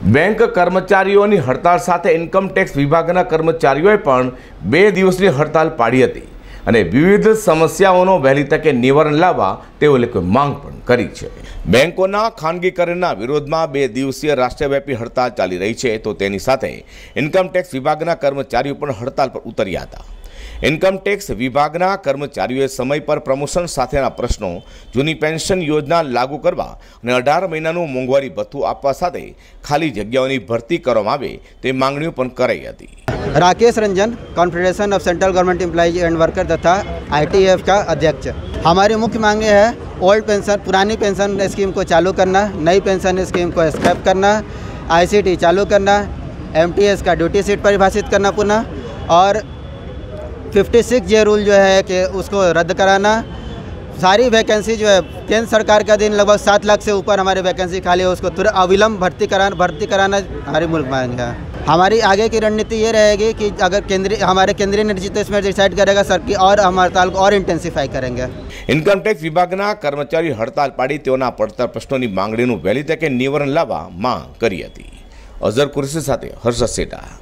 Bank કર્મચારીઓની હડતાળ સાથે ઇન્કમ ટેક્સ વિભાગના કર્મચારીઓએ પણ 2 દિવસની હડતાળ પાડી હતી અને વિવિધ સમસ્યાઓનો વહેલી તકે નિવારણ લાવવા તેઓ લોકોએ માંગ પણ કરી છે। બેંકોના ખાનગીકરણના વિરોધમાં 2 દિવસીય રાષ્ટ્રવ્યાપી હડતાળ ચાલી રહી છે, તો તેની સાથે ઇન્કમ ટેક્સ વિભાગના કર્મચારીઓ પણ હડતાળ પર ઉતર્યા હતા। ઇન્કમ ટેક્સ વિભાગના કર્મચારીઓએ સમય પર પ્રમોશન સાથેના પ્રશ્નો, જૂની પેન્શન યોજના લાગુ કરવા અને 18 મહિનાનું મોંઘવારી ભથ્થું આપવા સાથે ખાલી જગ્યાઓની ભરતી કરવામાં આવે તે માંગણીઓ પણ કરાઈ હતી। Rakesh Ranjan, confederation of central government employees and worker तथा ITF का अध्यक्ष। हमारी मुख्य मांगे है ओल्ड पेंशन, पुरानी पेंशन स्कीम को चालू करना, नई पेंशन स्कीम को स्क्रैप करना, ICT चालू करना, MTS का ड्यूटी सीट परिभाषित करना पुनः, और 56 जे रूल जो है कि उसको रद्द कराना। सारी वैकेंसी जो है केंद्र सरकार का दिन लगभग 7 लाख से ऊपर हमारी वैकेंसी खाली है, उसको तुरंत अविलंब भर्ती कराना हमारी मुल्क मांग है। हमारी आगे की रणनीति ये रहेगी कि अगर हमारे केंद्रीय नेतृत्व इसमें डिसाइड करेगा सर की, और हम हड़ताल को और इंटेंसिफाई करेंगे। ઇન્કમ ટેક્સ વિભાગના કર્મચારી હડતાળ પાડી તેઓના પડતર પ્રશ્નોની માંગણીનું વહેલી તકે નિવારણ લાવવા માંગ કરી હતી। અઝર કુરેશી સાથે હર્ષદ સેઠા।